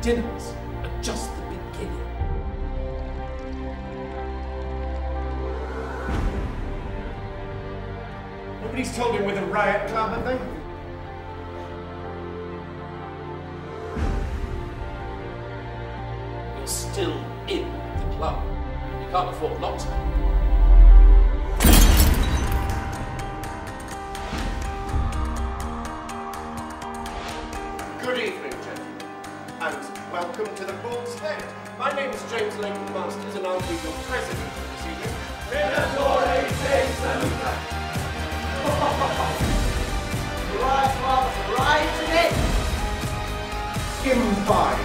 Dinners are just the beginning. Nobody's told him we're the Riot Club, have they? You're still in the club. You can't afford not to. Good evening, gentlemen, and welcome to the Bull's Head. My name is James Lincoln Masters, and I'll be your president for this evening. Minatore se saluta. Riot Club's right today. Skim 5.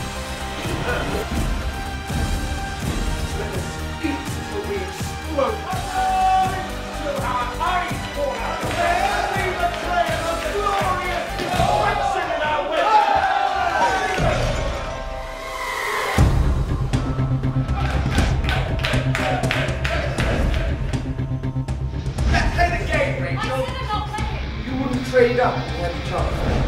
Let us eat till we explode. To our eyes pour out every betrayal of glorious destruction in our way. Let's play the game, Rachel. I said I'm not playing. You wouldn't trade up if you had the chance.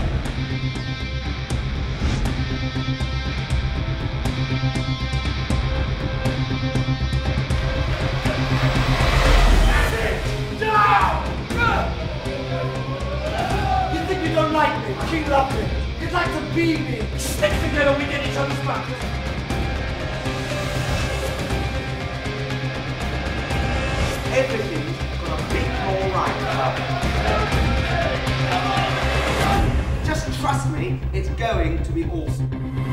You think you don't like me, but you love me. You'd like to be me. Stick together, we get each other's back. Everything's gonna be alright, love. Just trust me, it's going to be awesome.